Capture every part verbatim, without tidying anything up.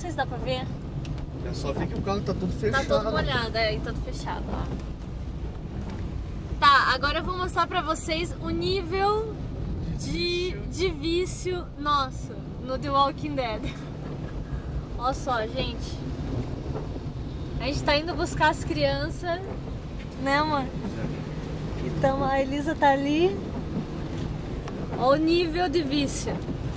se dá pra ver. É só ver que o carro tá todo fechado. Tá todo molhado, é, e todo fechado, ó. Tá, agora eu vou mostrar pra vocês o nível de, de vício nosso no The Walking Dead. Olha só, gente. A gente tá indo buscar as crianças, né, amor? Então a Elisa tá ali. Olha o nível de vício.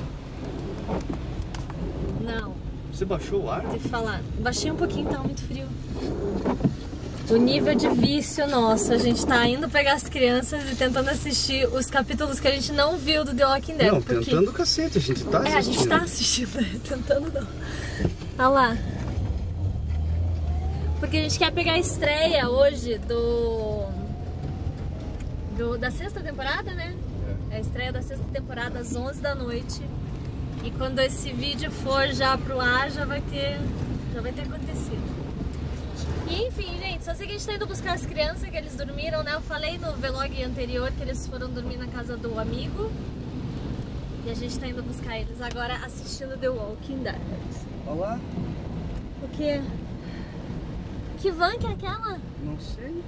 Não. Você baixou o ar? Tem que falar. Baixei um pouquinho, tá muito frio. O nível de vício nosso. A gente tá indo pegar as crianças e tentando assistir os capítulos que a gente não viu do The Walking Dead. Não, porque... tentando o cacete, a gente tá assistindo. É, a gente tá assistindo, né? Tentando não. Olha lá. Porque a gente quer pegar a estreia hoje do... do... da sexta temporada, né? É a estreia da sexta temporada às onze da noite. E quando esse vídeo for já pro ar, já vai ter, já vai ter acontecido. E enfim, gente, só sei que a gente tá indo buscar as crianças, que eles dormiram, né? Eu falei no vlog anterior que eles foram dormir na casa do amigo. E a gente tá indo buscar eles agora assistindo The Walking Dead. Olha lá. O quê? Que van que é aquela? Não sei.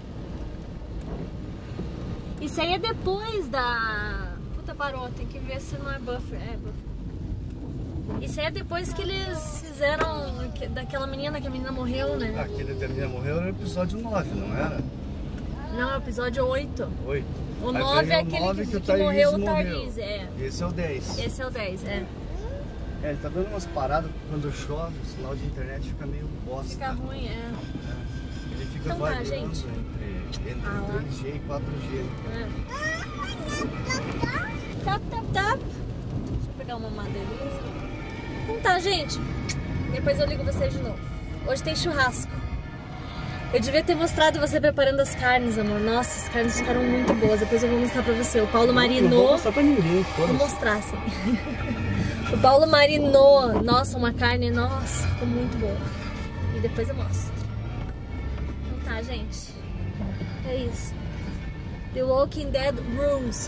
Isso aí é depois da... Puta, parou, tem que ver se não é buffer. É, buffer. Isso aí é depois que eles fizeram daquela menina, que a menina morreu, né? Aquele da menina morreu era o episódio nove, não era? Não, é o episódio oito. oito. O nove é aquele nove que, que, o que Thaís morreu o morreu. Thaís, é. Esse é o dez. Esse é o dez, é. É, ele tá dando umas paradas quando chove, o sinal de internet fica meio bosta. Fica ruim, é. Ele fica Então tá, variando gente. entre, entre Ah, lá. três G e quatro G. é. Tap, tap, tap. Deixa eu pegar uma madeirinha. Então tá, gente. Depois eu ligo vocês de novo. Hoje tem churrasco. Eu devia ter mostrado você preparando as carnes, amor. Nossa, as carnes ficaram muito boas. Depois eu vou mostrar pra você. O Paulo marinou. Não vou mostrar pra ninguém, Vou foda-se. mostrar, sim. O Paulo marinou. Nossa, uma carne. Nossa, ficou muito boa. E depois eu mostro. Então tá, gente. É isso. The Walking Dead Rules.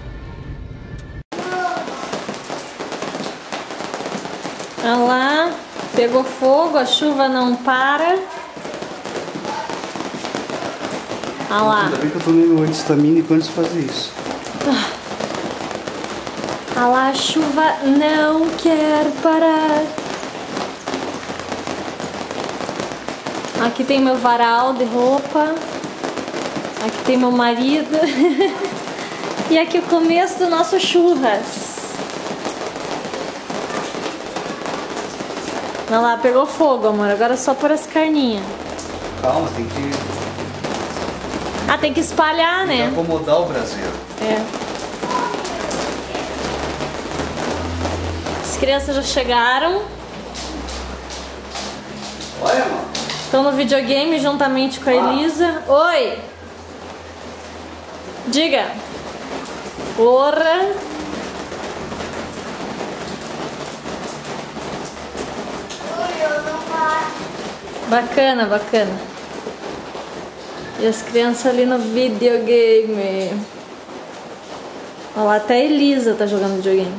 Olha lá, pegou fogo, a chuva não para. Olha lá. Ainda bem que eu tomei meu anti-histamínico antes de fazer isso. Olha lá, a chuva não quer parar. Aqui tem meu varal de roupa. Aqui tem meu marido. E aqui o começo do nosso churras. Olha lá, pegou fogo, amor. Agora é só pôr as carninhas. Calma, tem que Ah, tem que espalhar, tem que né? acomodar o braseiro. É. As crianças já chegaram. Olha, mano. Estão no videogame juntamente com a Elisa. Oi! Diga. Porra. Bacana, bacana. E as crianças ali no videogame. Olha lá, até a Elisa tá jogando videogame.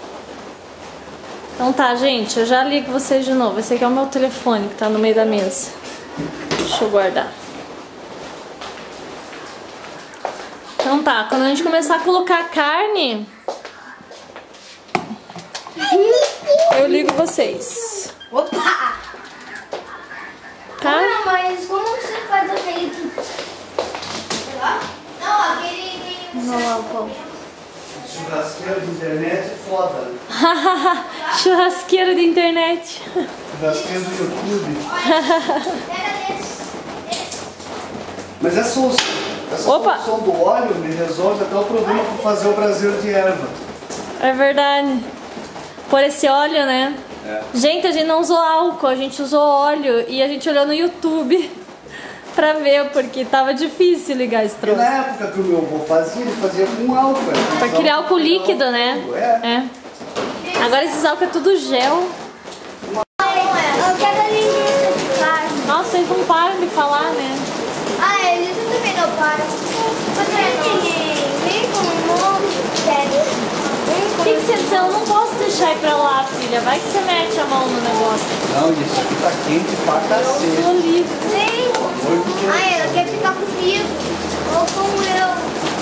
Então tá, gente, eu já ligo vocês de novo. Esse aqui é o meu telefone que tá no meio da mesa. Deixa eu guardar. Então tá, quando a gente começar a colocar a carne, eu ligo vocês. Opa! Tá? Não, mas como você faz aquele... Não, aquele... Vamos lá, Paulo. Churrasqueiro de internet é foda, né? Churrasqueiro de internet. Churrasqueiro do YouTube. Pega desse. Mas essa solução, essa Opa. solução do óleo me resolve até o problema para fazer o braseiro de erva. É verdade. Por esse óleo, né? É. Gente, a gente não usou álcool, a gente usou óleo e a gente olhou no YouTube pra ver, porque tava difícil ligar esse Porque troço. na época que o meu avô fazia, ele fazia com álcool. Pra criar álcool líquido, né? É. É. Agora esses álcool é tudo gel. Eu quero ali. Nossa, eles não param de falar, né? Ah, eles também não param. Mas é ninguém. Vem com o nome. Pega. O que, que Vicente, eu não posso deixar ir pra lá, filha. Vai que você mete a mão no negócio. Não, isso aqui tá quente pra cacete. Eu tô livre. Sim. Ai, ela quer ficar comigo. Ou com eu.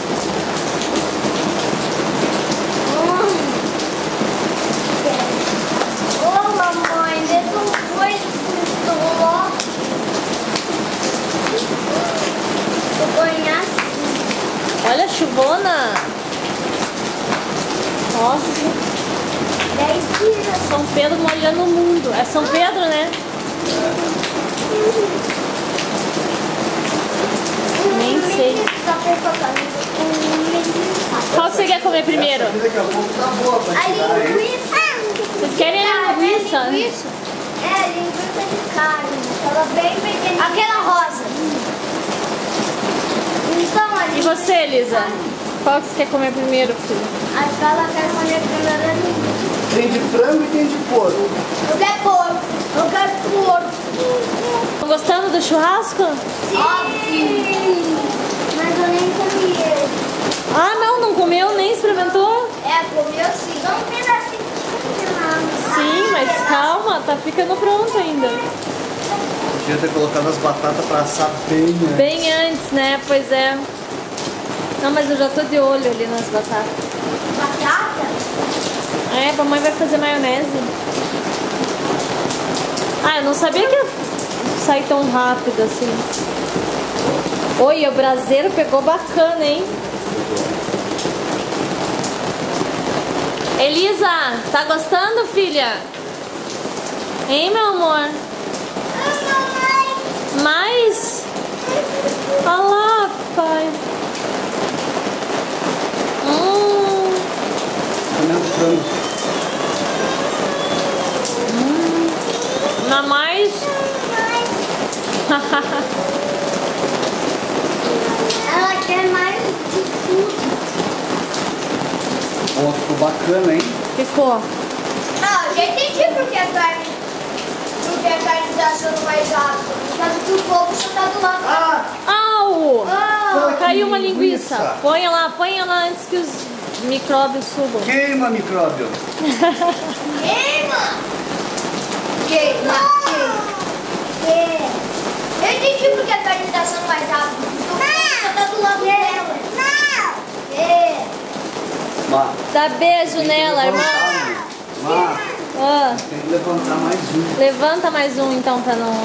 Ô, mamãe, deixa um coisa que eu vou Olha a chuvona. Nossa. dez dias. São Pedro molhando o mundo. É São Pedro, né? Nem sei. Qual que você quer comer primeiro? Daqui a pouco tá boa pra A tirar, hein? linguiça. Vocês querem a linguiça? É, linguiça de carne. Ela bem pequena. Aquela rosa. Então, a E linguiça. você, Elisa? Qual que você quer comer primeiro, filho? Acho que ela quer comer primeiro a linguiça. Tem de frango e tem de porco. Eu quero porco. Eu quero porco. Estão gostando do churrasco? Sim. Mas eu nem comi ele. Ah, não, não comeu, nem experimentou? É, comeu sim. Só um pedacinho. Sim, mas calma, tá ficando pronto ainda. Podia ter colocado as batatas pra assar bem antes. Bem antes, né? Pois é. Não, mas eu já tô de olho ali nas batatas. Batata? É, a mamãe vai fazer maionese. Ah, eu não sabia que ia sair tão rápido assim. Oi, o braseiro pegou bacana, hein? Elisa, tá gostando, filha? Hein, meu amor? Mais? Olha lá, pai. Hum. Comendo frango. Hum. Não mais? Ela quer mais de tudo. Ó, ficou bacana, hein? Ficou. Ah, eu já entendi porque a carne, porque a carne tá sendo mais rápida. Por causa que o fogo só tá do lado. Ah! Au! Ah, Caiu uma linguiça. linguiça. Põe lá, põe lá antes que os micróbios subam. Queima, micróbio. queima! Queima, queima. Queima. Eu entendi porque a carne tá sendo mais rápida. Porque o fogo só tá do lado dela. Não! É. Má, Dá beijo tem que nela, irmã. levantar, Má, Ah, tem que levantar mais um. levanta mais um então pra não.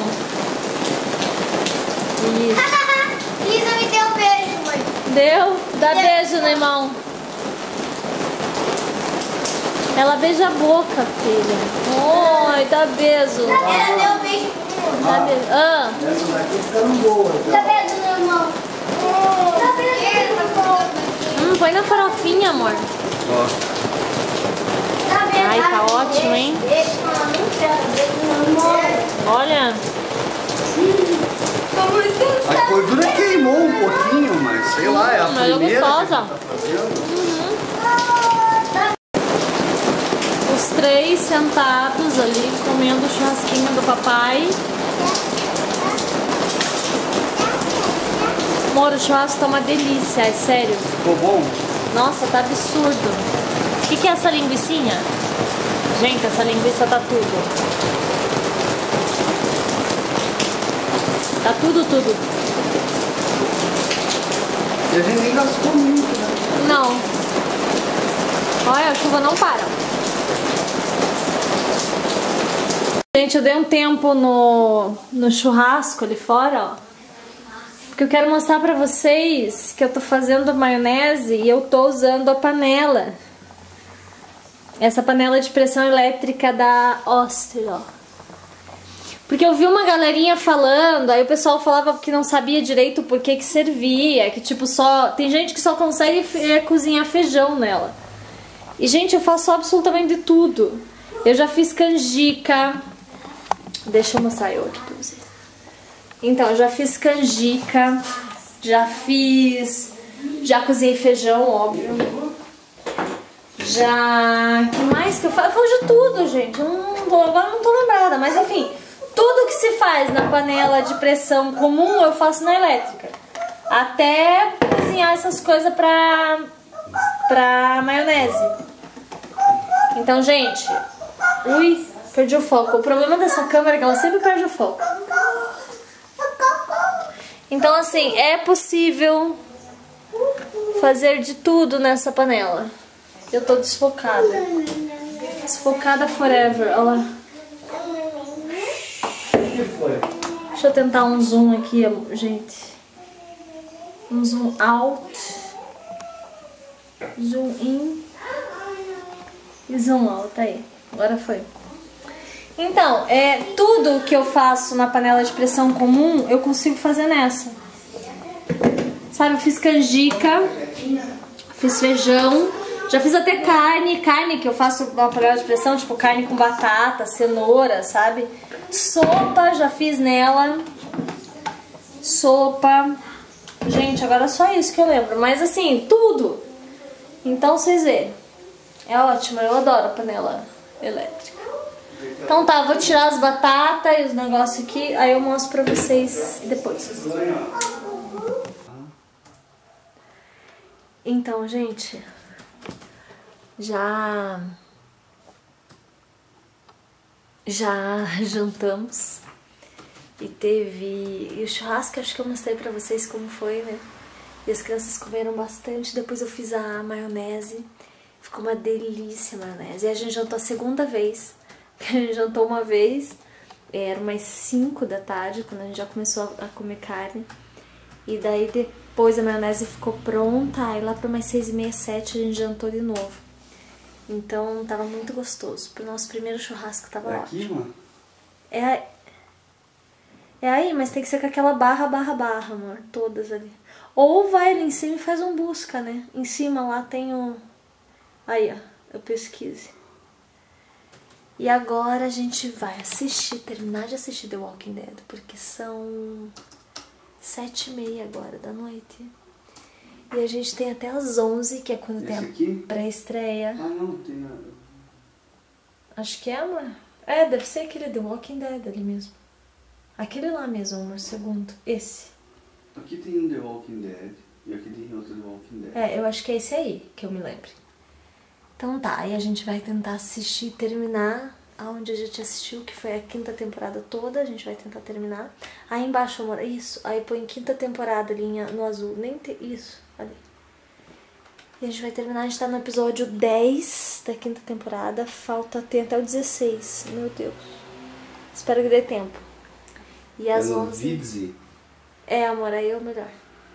Isso. Lisa me deu um beijo, mãe. Deu? Dá beijo no irmão. Ela beija a boca, filha. Oi, dá beijo. Ela deu um beijo pro irmão. Dá beijo. Ah, Essa daqui ficando boa. Dá Já. beijo no irmão. Dá beijo no irmão. hum, põe na farofinha, amor. Ó, Dá beijo. Ai, tá ótimo, hein? Beijo, mano. Não quero beijo no irmão. Olha. Vamos a dançar. gordura queimou um pouquinho, mas sei lá, é a Hum, mas é primeira que a gente gostosa. tá fazendo. Os três sentados ali comendo o churrasquinho do papai. Amor, o churrasco tá uma delícia, é sério. Ficou bom? Nossa, tá absurdo. O que, que é essa linguicinha? Gente, essa linguiça tá tudo. Tá tudo, tudo. E a gente nem gastou muito, né? Não. Olha, a chuva não para. Gente, eu dei um tempo no, no churrasco ali fora, ó. Porque eu quero mostrar pra vocês que eu tô fazendo maionese e eu tô usando a panela. Essa panela de pressão elétrica da Oster, ó. Porque eu vi uma galerinha falando, aí o pessoal falava que não sabia direito por que que servia, que tipo só... Tem gente que só consegue é, cozinhar feijão nela. E gente, eu faço absolutamente de tudo. Eu já fiz canjica. Deixa eu mostrar eu aqui pra vocês. Então, eu já fiz canjica, já fiz... Já cozinhei feijão, óbvio. Já... O que mais que eu faço? Eu faço de tudo, gente. Eu não tô, agora não tô lembrada, mas enfim... Tudo que se faz na panela de pressão comum, eu faço na elétrica. Até cozinhar essas coisas pra, pra maionese. Então, gente, ui, perdi o foco. O problema dessa câmera é que ela sempre perde o foco. Então, assim, é possível fazer de tudo nessa panela. Eu tô desfocada. Desfocada forever, olha lá. Deixa eu tentar um zoom aqui, gente. Um zoom out. Zoom in. E zoom out, aí. Agora foi. Então, é, tudo que eu faço na panela de pressão comum, eu consigo fazer nessa. Sabe, eu fiz canjica, fiz feijão, já fiz até carne, carne que eu faço na panela de pressão, tipo carne com batata, cenoura, sabe? Sopa, já fiz nela. Sopa. Gente, agora é só isso que eu lembro, mas assim, tudo. Então, vocês verem. É ótimo, eu adoro a panela elétrica. Então tá, vou tirar as batatas e os negócios aqui, aí eu mostro pra vocês depois. Então, gente, já já jantamos e teve e o churrasco, acho que eu mostrei pra vocês como foi, né? E as crianças comeram bastante, depois eu fiz a maionese, ficou uma delícia a maionese. E a gente jantou a segunda vez. A gente jantou uma vez, era umas cinco da tarde, quando a gente já começou a comer carne. E daí depois a maionese ficou pronta, aí lá para umas seis e meia, sete a gente jantou de novo. Então tava muito gostoso. Pro nosso primeiro churrasco tava é ótimo. Aqui, mano? É, é aí, mas tem que ser com aquela barra, barra, barra, amor. Todas ali. Ou vai ali em cima e faz um busca, né? Em cima lá tem o... Aí, ó, eu pesquise. E agora a gente vai assistir, terminar de assistir The Walking Dead, porque são sete e meia agora da noite. E a gente tem até as onze, que é quando Esse tem a pré-estreia. Ah, não, tem nada. Acho que é, amor. É, deve ser aquele The Walking Dead ali mesmo. Aquele lá mesmo, amor, segundo. Esse. Aqui tem um The Walking Dead e aqui tem outro The Walking Dead. É, eu acho que é esse aí, que eu me lembro. Então tá, aí a gente vai tentar assistir e terminar aonde a gente assistiu, que foi a quinta temporada toda, a gente vai tentar terminar. Aí embaixo, amor, isso, aí põe quinta temporada ali no azul, nem tem isso, ali. E a gente vai terminar, a gente tá no episódio dez da quinta temporada, falta ter até o dezesseis, meu Deus. Espero que dê tempo. E às é onze... Vidzi. É, amor, aí é o melhor.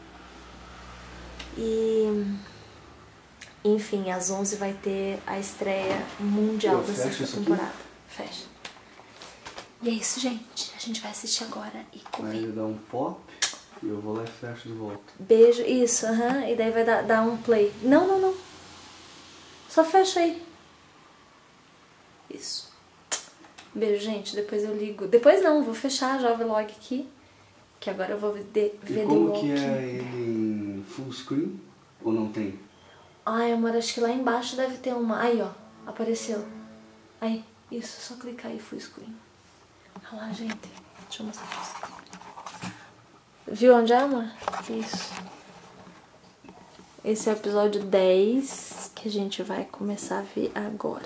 E... Enfim, às onze vai ter a estreia mundial eu da sexta temporada. Aqui? Fecha. E é isso, gente. A gente vai assistir agora e comer. Aí ele dá um pop e eu vou lá e fecho de volta. Beijo. Isso, aham. Uhum. E daí vai dar, dar um play. Não, não, não. Só fecha aí. Isso. Beijo, gente. Depois eu ligo. Depois não, vou fechar já o vlog aqui. Que agora eu vou ver, ver e como que é ele em full screen? Ou não tem? Ai, amor, acho que lá embaixo deve ter uma... Aí, ó, apareceu. Aí, isso, só clicar aí, full screen. Olha lá, gente. Deixa eu mostrar pra você. Viu onde é, amor? Isso. Esse é o episódio dez, que a gente vai começar a ver agora.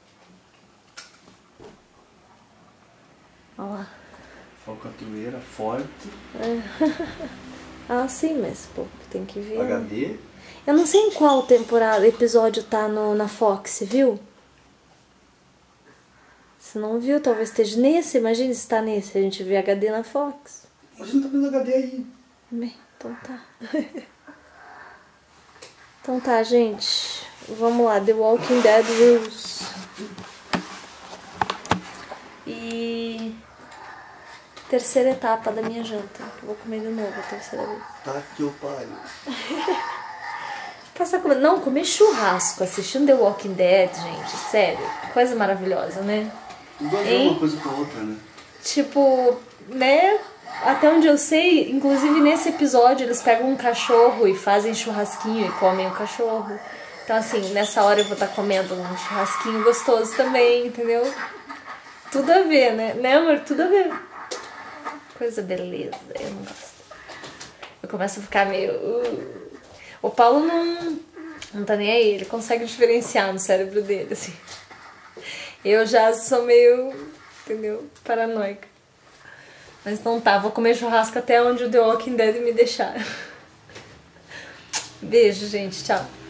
Olha lá. Falcatrueira forte. É. Ah, sim, mas, pô, tem que ver. H D. Né? Eu não sei em qual temporada, episódio tá no, na Fox, viu? Se não viu, talvez esteja nesse. Imagina se tá nesse, a gente vê H D na Fox. Mas não tá vendo H D aí. Bem, então tá. Então tá, gente. Vamos lá, The Walking Dead Rules. E... terceira etapa da minha janta. Eu vou comer de novo a terceira vez. Tá que eu paro. Passar comer... Não, comer churrasco, assistindo The Walking Dead, gente, sério. Coisa maravilhosa, né? Tudo a ver uma coisa com a outra, né? Tipo, né? Até onde eu sei, inclusive nesse episódio, eles pegam um cachorro e fazem churrasquinho e comem o cachorro. Então, assim, nessa hora eu vou estar comendo um churrasquinho gostoso também, entendeu? Tudo a ver, né? Né, amor? Tudo a ver. Coisa beleza, eu não gosto. Eu começo a ficar meio... Uh... O Paulo não, não tá nem aí, ele consegue diferenciar no cérebro dele, assim. Eu já sou meio, entendeu? Paranoica. Mas não tá, vou comer churrasco até onde o The Walking Dead me deixar. Beijo, gente. Tchau.